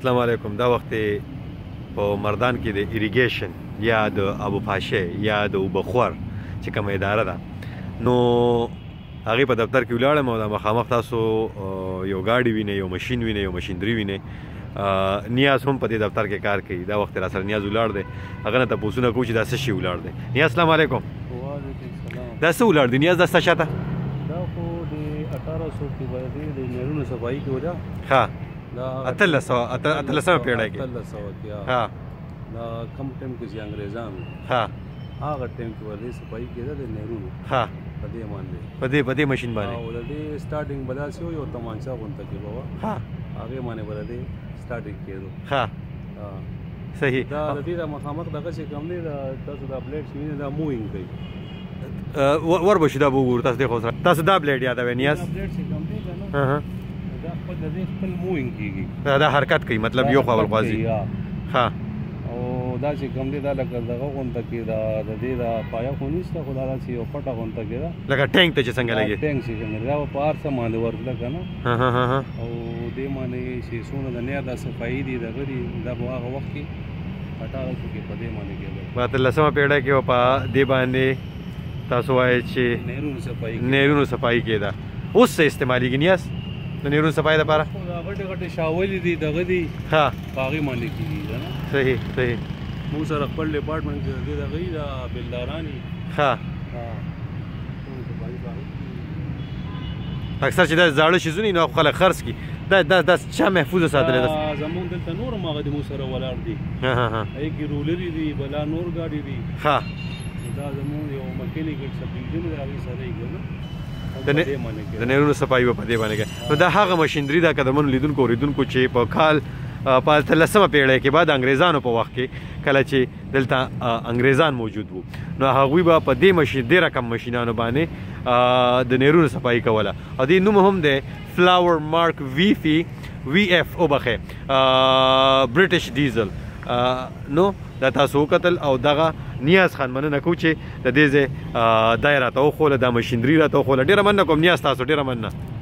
अस्सलाम वालेकुम। दा वक्त په مردان کې د ایریګیشن یا د ابو پاشې یا د وبخور چې کومه اداره ده نو هغې په دفتر کې ولاړم او د مخامخ تاسو یو ګاډي وینئ، یو ماشین وینئ، یو ماشیندري وینئ. نیاز هم په دې دفتر کې کار کوي. دا وخت را سره نیاز ولاړ دی، هغه نه تپوسونه کوو چې دا څه شي ولاړ دی. نیاز السلام علیکم. وعلیکم السلام. دا څه ولاړ دی نیاز؟ دا ستا شاته دا خو د 1800 کې باندې د نهرونو صفایي کې ودا. ها دا 1800 پیړۍ کې 1800 کې ها دا کم ټیم کې چې انګريزان ها هغه ټیم کې ورته صفایي کېده د نهرونو ها په دې باندې په دې ماشین باندې او د دې سٹارټینګ بداسي یو تمانچا غونته کې بابا ها هغه باندې ورته سٹارټینګ کېدو. ها صحیح. دا د دې مخامخ دغه چې کوم دی دا تاسو دا بلیډ شوی دا مووینګ کوي وربشي دا وګور تاسو د خو سره تاسو دا بلیډ یادوي نیاز؟ دا بلیډ چې کوم دی کنه ها دا خپل د دې خپل مووینګ کیږي دا حرکت کوي مطلب یو خپل قاضي. ها او دا چې کوم دی دا لکه دغه غونته کې دا د دې دا پایا خو نشته خو دا چې یو پټه غونته کې دا لکه ټینک ته چې څنګه لګي ټینک چې څنګه دا په ار سم باندې ورته کنه. ها او دې باندې چې سونه د نه دا صفایي دي دغه دا په هغه وخت کې 1800 کې په دې باندې کېده. په 13مه پیړۍ کې په دې باندې تاسو وایي چې نهرونو صفایي کېده. اوس څه استعمالېږي نیاز د نهرونو صفایي لپاره؟ دا غټې شاولې دي دغه دي ها هغې باندې کېږي کنه. صحیح صحیح. موږ سره خپل ډپارټمنټ کې دغه دا بلداران ها اکثر چې دا زاړه شیزونه نو خلک خرڅ کړي دا چا محفوظ ساتلی ده؟ زمونږ دلته نور هم هغه د موږ سره ولاړ دي. هغې کې رولري دي بلا نور ګاډي دي. ها دا زمونږ یو مکینیکل سبډیویژن دی هغې سره یې کنه د نهرونو صفایي به په دې باندې کوي. نو دا هغه مشینري ده که د منو لیدونکو اورېدونکو چې په کال په 13مه پیړۍ کې بعد انګریزانو په وخت کې کله چې دلته انګریزان موجود وو نو هغوی به په دې رقم ماشینانو باندې د نهرونو صفایي کوله. او دې نوم هم دی فلاور مارک وی اف وبخې برټش ډیزل. نو دا تاسو وکتل او دغه نیاز خان مننه کوم چې د دې ځای دا یې راته وښوله، دا مشینري راته وښوله. ډېره مننه کوم نیاز، تاسو ډېره مننه.